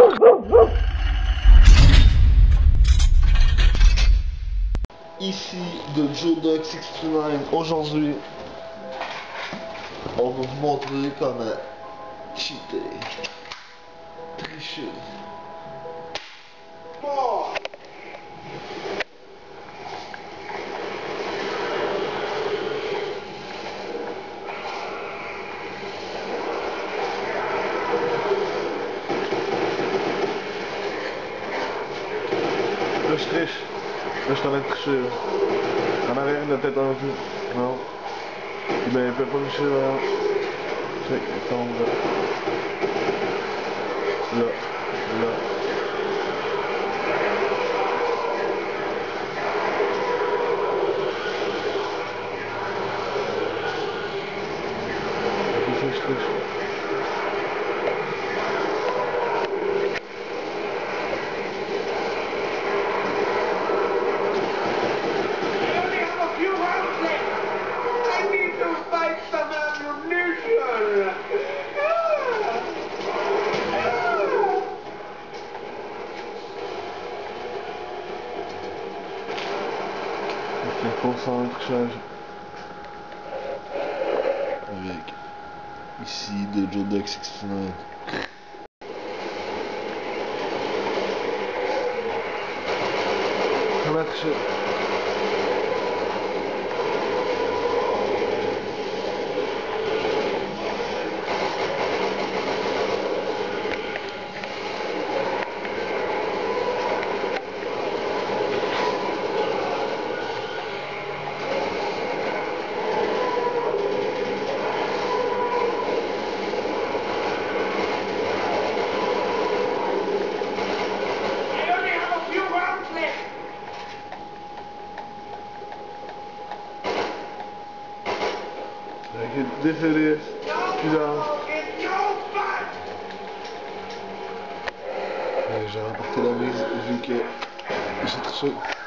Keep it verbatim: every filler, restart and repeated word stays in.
Ici de Joe soixante-neuf. Aujourd'hui, on va vous montrer comment cheater, tricher. Là je triche. Là je suis en train de tricher. Là. En arrière il y a peut-être un peu. Non. Eh ben il peut pas tricher là. Check, il tombe là. Là. Là. C'est ça que je triche. Je pense en trichage avec ici de Joe soixante-neuf. Comment tricher? Désolé, j'ai remporté la mise vu que j'ai triché.